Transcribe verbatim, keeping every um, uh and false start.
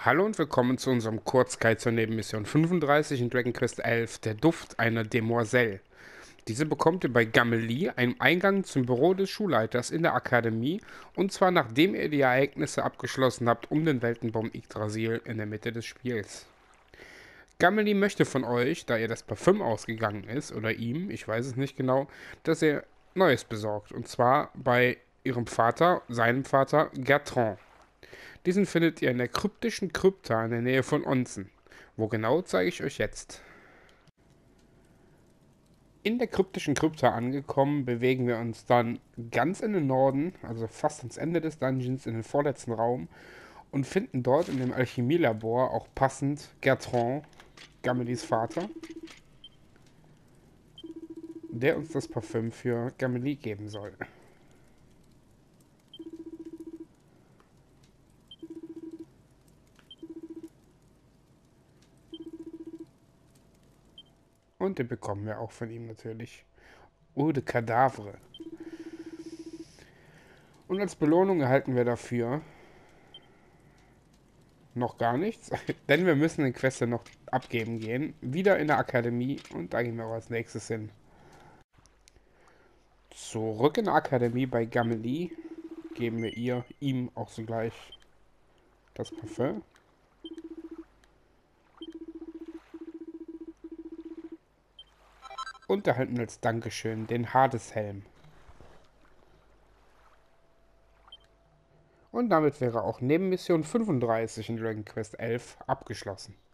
Hallo und willkommen zu unserem Kurzguide zur Nebenmission fünfunddreißig in Dragon Quest elf, der Duft einer Demoiselle. Diese bekommt ihr bei Gamelie, einem Eingang zum Büro des Schulleiters in der Akademie, und zwar nachdem ihr die Ereignisse abgeschlossen habt um den Weltenbaum Yggdrasil in der Mitte des Spiels. Gamelie möchte von euch, da ihr das Parfüm ausgegangen ist, oder ihm, ich weiß es nicht genau, dass ihr Neues besorgt, und zwar bei ihrem Vater, seinem Vater, Gertran. Diesen findet ihr in der kryptischen Krypta in der Nähe von Onsen. Wo genau, zeige ich euch jetzt. In der kryptischen Krypta angekommen, bewegen wir uns dann ganz in den Norden, also fast ans Ende des Dungeons, in den vorletzten Raum und finden dort in dem Alchemielabor auch passend Gertran, Gamelies Vater, der uns das Parfüm für Gamelie geben soll. Und den bekommen wir auch von ihm natürlich. Eau de Cadavre. Und als Belohnung erhalten wir dafür noch gar nichts, denn wir müssen den Quest noch abgeben gehen. Wieder in der Akademie und da gehen wir auch als nächstes hin. Zurück in der Akademie bei Gamelie geben wir ihr, ihm auch sogleich das Parfüm. Und erhalten als Dankeschön den Hadeshelm. Und damit wäre auch Nebenmission fünfunddreißig in Dragon Quest elf abgeschlossen.